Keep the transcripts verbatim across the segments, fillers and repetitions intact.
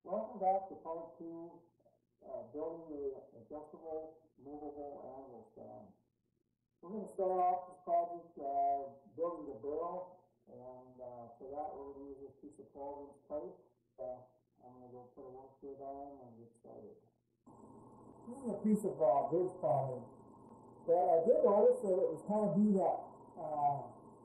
Welcome back to part two, uh, building the adjustable, movable anvil stand. We're going to start off this project uh, building the barrel, and uh, for that we're going to use this piece of twelve inch pipe. Uh, I'm going to go put a work grid on and get started. This is a piece of uh, bridge pattern that I did notice that it was kind of beat up. Uh,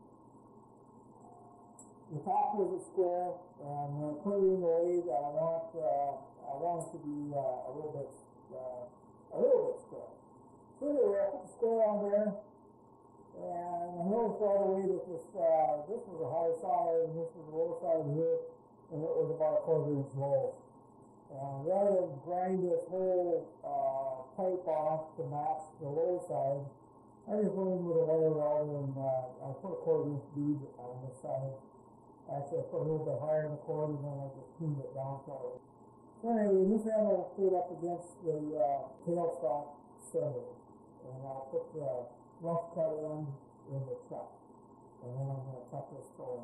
the top was a square, and when I put it in the lathe, I want uh, I want it to be uh, a little bit uh, a little bit square. So anyway, I put the square on there, and I noticed right away that this uh, this was the high side and this was the low side here, and it was about a quarter inch low. And rather than grind this whole uh, pipe off to match the low side, I just went in with a wire welder and uh, I put a quarter inch bead on this side. Actually, I put a little bit higher in the cord and then I just tuned it down for it. So anyway, this handle stayed up against the uh, tailstock center. And I'll put the rough cut end in the chuck. And then I'm going to cut this going.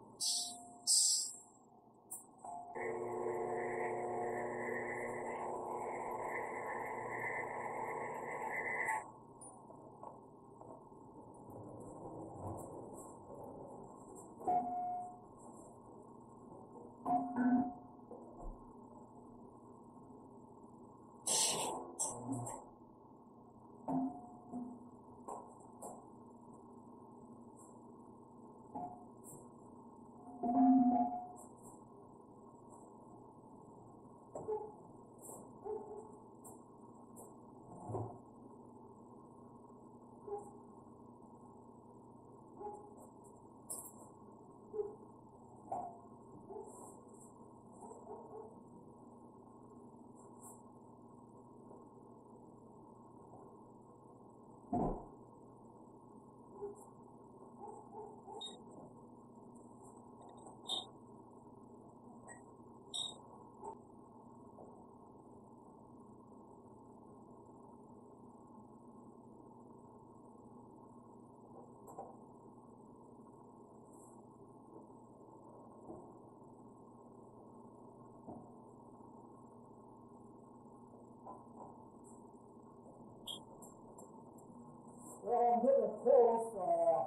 Well, I'm getting it close. Uh,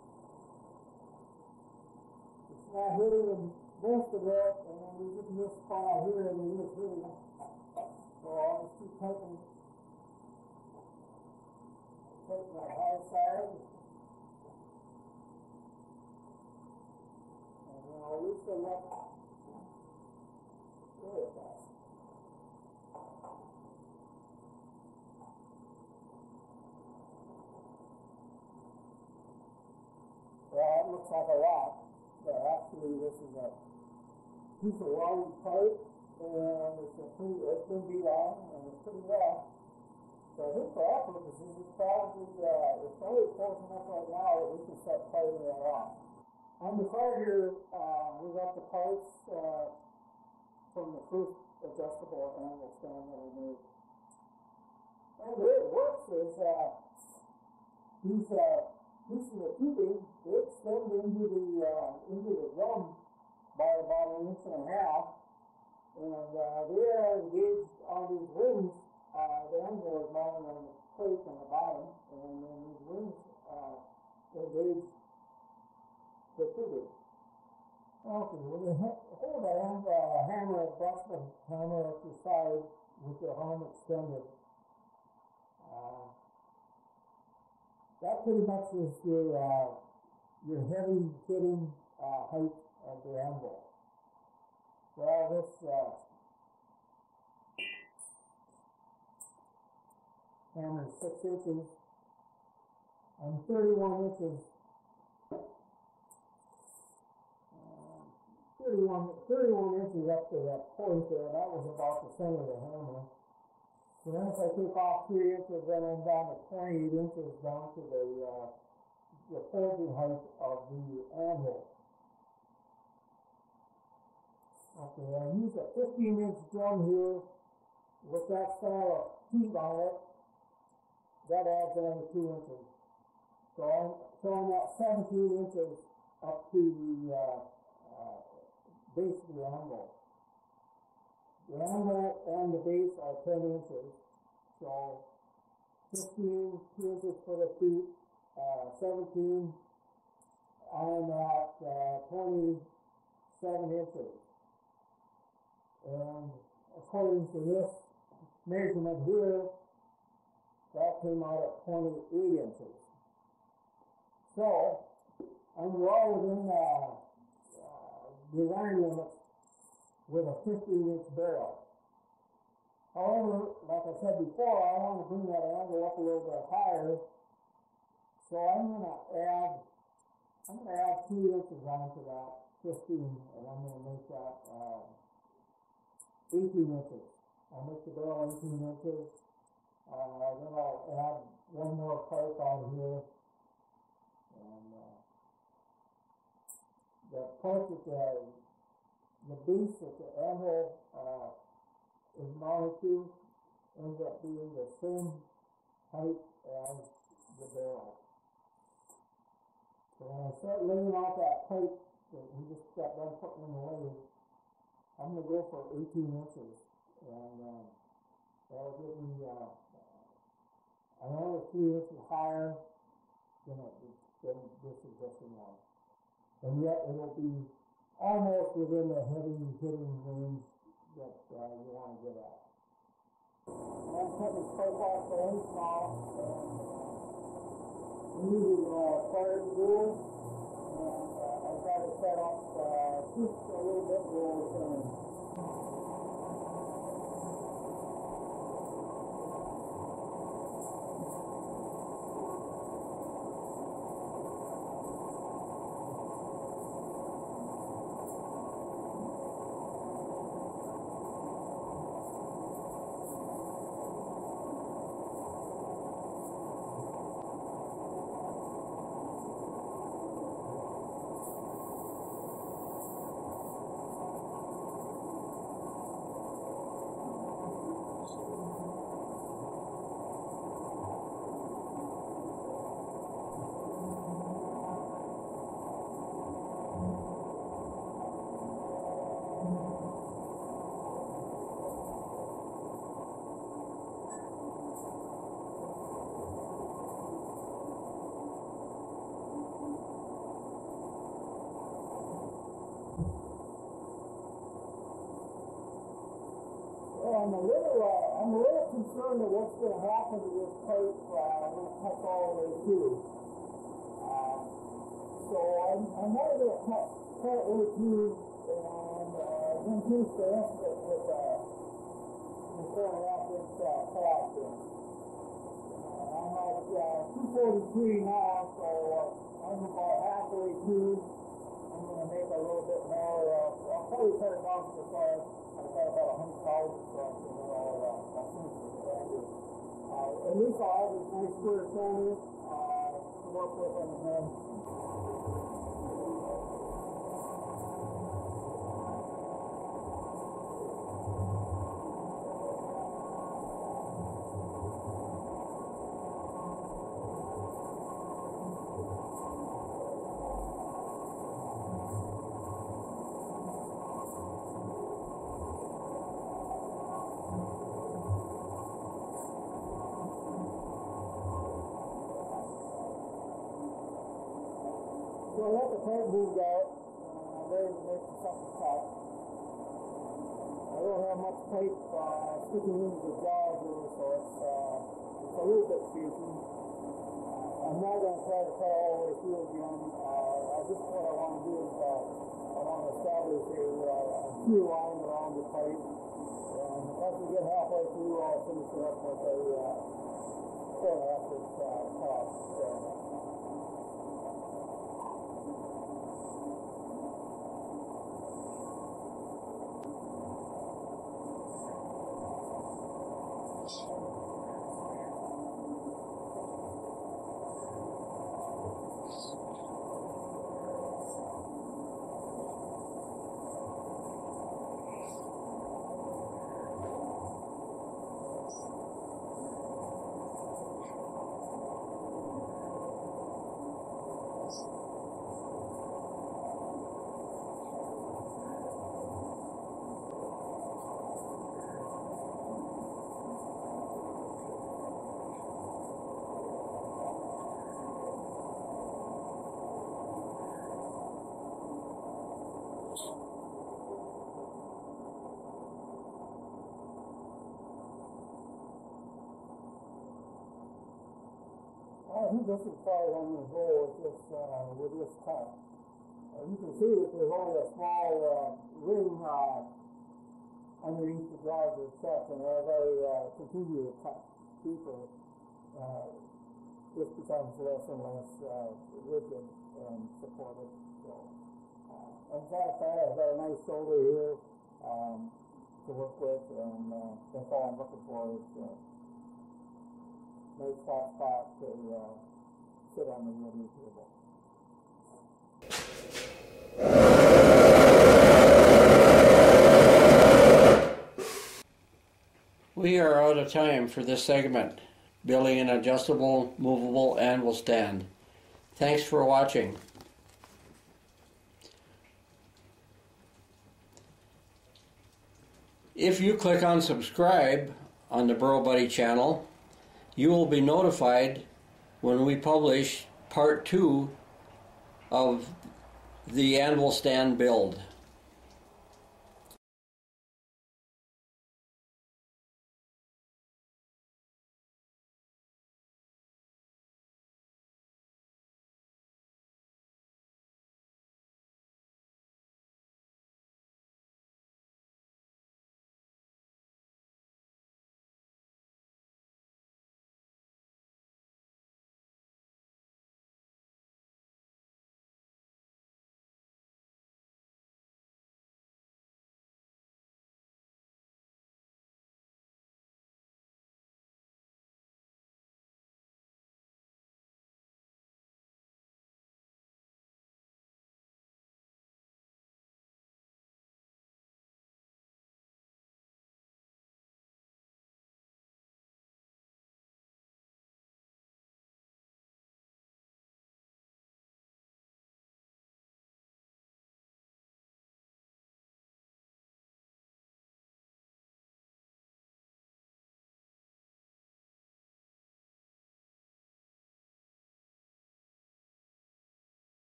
it's not hitting most of it, and then we get this spot here, and we just hitting it. So I'll just keep taking, taking the high side, and then I'll loosen up. There it goes. Well, it looks like a lot, but actually this is a piece of welded pipe, and it's a pretty, it's been beat on, and it's pretty rough. So I think for our purposes, it's probably, uh, it's probably close enough right now that we can start fighting it off. On the side here, uh, we got the parts uh, from the first adjustable anvil stand that we made. And the way it works is, uh, these, uh, pieces of tubing, they extend into the uh, into the drum by about an inch and a half, and uh, they are engaged on these wings. Uh, the anvil is mounted on the plate on the bottom, and then these wings uh, engage the tubing. Okay, when you hold a uh, hammer, brush the hammer at your side with your arm extended. Uh, That pretty much is your uh, your heavy hitting uh, height of the anvil. Well, this uh, hammer is six inches and thirty-one inches. Uh, thirty-one, thirty-one inches up to that point there. That was about the center of the hammer. So then if I take off three inches, then I'm down to twenty-eight inches down to the, uh, the forging height of the anvil. Okay, I use a fifteen inch drum here with that style of teeth on it. That adds another two inches. So I'm, so I'm at seventeen inches up to the uh, uh, base of the anvil. the angle and the base are ten inches. So fifteen inches for the feet, uh, seventeen, I'm at uh, twenty-seven inches. And according to this measurement here, that came out at twenty-eight inches. So I'm well within uh, uh, design limits with a fifteen inch barrel. However, like I said before, I want to bring that angle up a little bit higher. So I'm going to add, I'm going to add two inches onto that fifteen, and I'm going to make that uh, eighteen inches. I'll make the barrel eighteen inches. Uh, then I'll add one more pipe on here. And uh, the pipe at the, the base at the angle uh, is mounted to ends up being the same height as the barrel. So when I start laying out that pipe that we just got done putting in the way, I'm going to go for eighteen inches. And uh, that'll give me uh, another three inches higher than, it, than this existing one. And yet it'll be almost within the heavy hitting range that uh, you want to get at. I'm putting this pipe off the end now. I'm using uh, fire glue, and uh, I've got it set up uh, just a little bit below the ceiling. I'm a little, uh, I'm a little concerned of what's going to happen to this pipe uh, when it cuts all the way through. Uh, so I'm, I'm not going to cut, cut it way through and uh, increase the rest of it with uh, the four and a half inch uh, cloth in. Uh, I'm at uh, two forty-three now, so uh, I'm about halfway through. I'm going to make a little bit more. Uh, I'll probably cut it down to the size. I've got about a hundred thousand from you know, uh, I'll finish with the standard. Uh, at least I'll have this nice square shoulder uh, to work with on the head. So I let the pipe moved out. Uh, ready to make something cut. I don't have much pipe uh, sticking into the jaw here, so it's, uh, it's a little bit juicy. Uh, I'm not going to try to cut all the way through again. Uh, I just what I want to do is uh, I want to establish a, uh, a cue line around the pipe. And once we get halfway through, I'll finish it up with a uh, four and a half inch uh, top. So, think this is probably on the hole with this, uh, with this tank. Uh, you can see that there's only a small uh, ring uh, underneath the drive itself, and as I uh, continue to cut deeper, uh, this becomes less and less uh, rigid and supported. So, uh, in fact, I have got a nice shoulder here um, to work with, and uh, that's all I'm looking for is uh, nice flat spot to uh, sit on the woody table. We are out of time for this segment, building an adjustable, movable anvil stand. Thanks for watching. If you click on subscribe on the Burro Buddy channel, you will be notified when we publish part two of the anvil stand build.